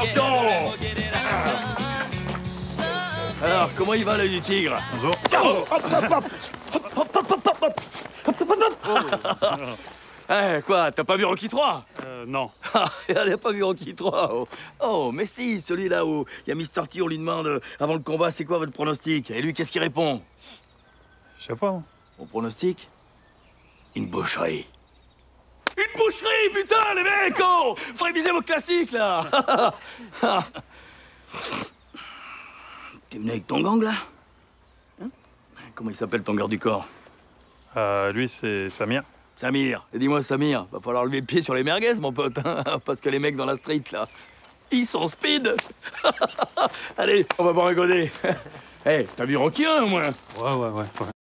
champion! Alors, comment il va l'œil du tigre? Bonjour. Eh, quoi, t'as pas vu Rocky 3? Non. Elle a pas vu Rocky 3. Oh, oh mais si, celui-là où il y a Mr. T, on lui demande avant le combat, c'est quoi votre pronostic? Et lui, qu'est-ce qu'il répond? Je sais pas. Mon pronostic? Une boucherie. Une boucherie, putain, les mecs! Oh, faut réviser vos classiques, là! T'es venu avec ton gang, là? Hein? Comment il s'appelle, ton garde du corps? Lui, c'est Samir. Samir. Et dis-moi, Samir, va falloir lever le pied sur les merguez, mon pote, hein, parce que les mecs dans la street, là, ils sont speed! Allez, on va boire un godet. Eh, hey, t'as vu Rocky 1, au moins? Ouais.